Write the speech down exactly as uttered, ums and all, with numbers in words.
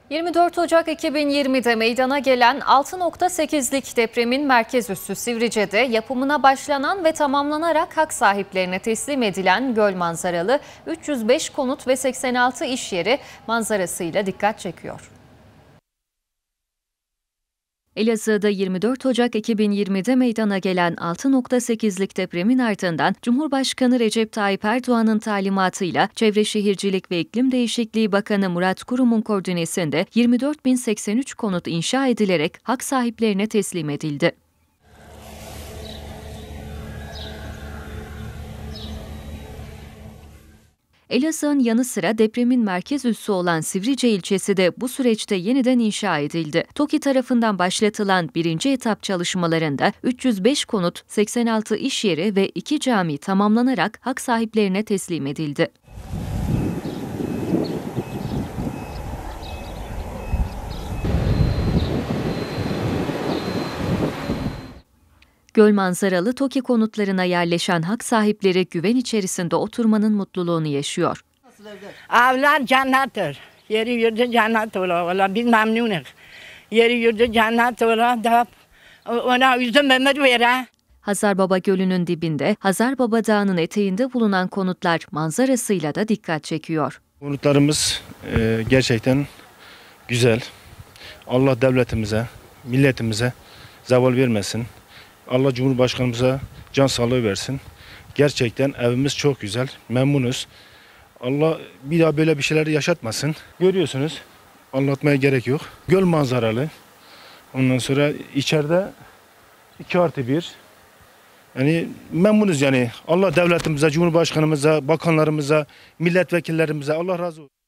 yirmi dört Ocak iki bin yirmide meydana gelen altı nokta sekizlik depremin merkez üssü Sivrice'de yapımına başlanan ve tamamlanarak hak sahiplerine teslim edilen göl manzaralı üç yüz beş konut ve seksen altı iş yeri manzarasıyla dikkat çekiyor. Elazığ'da yirmi dört Ocak iki bin yirmide meydana gelen altı nokta sekizlik depremin ardından Cumhurbaşkanı Recep Tayyip Erdoğan'ın talimatıyla Çevre Şehircilik ve İklim Değişikliği Bakanı Murat Kurum'un koordinesinde yirmi dört bin seksen üç konut inşa edilerek hak sahiplerine teslim edildi. Elazığ'ın yanı sıra depremin merkez üssü olan Sivrice ilçesi de bu süreçte yeniden inşa edildi. TOKİ tarafından başlatılan birinci etap çalışmalarında üç yüz beş konut, seksen altı iş yeri ve iki cami tamamlanarak hak sahiplerine teslim edildi. Göl manzaralı TOKİ konutlarına yerleşen hak sahipleri güven içerisinde oturmanın mutluluğunu yaşıyor. Evler cennettir. Yeri yurdu cennet ola. Ola biz memnunuz. Yeri yurdu cennet ola. Da ona üzüm ömür vere. Hazarbaba Gölü'nün dibinde, Hazarbaba Dağı'nın eteğinde bulunan konutlar manzarasıyla da dikkat çekiyor. Konutlarımız e, gerçekten güzel. Allah devletimize, milletimize zeval vermesin. Allah Cumhurbaşkanımıza can sağlığı versin. Gerçekten evimiz çok güzel, memnunuz. Allah bir daha böyle bir şeyler yaşatmasın. Görüyorsunuz, anlatmaya gerek yok. Göl manzaralı. Ondan sonra içeride iki artı bir. Yani memnunuz yani. Allah devletimize, Cumhurbaşkanımıza, bakanlarımıza, milletvekillerimize Allah razı olsun.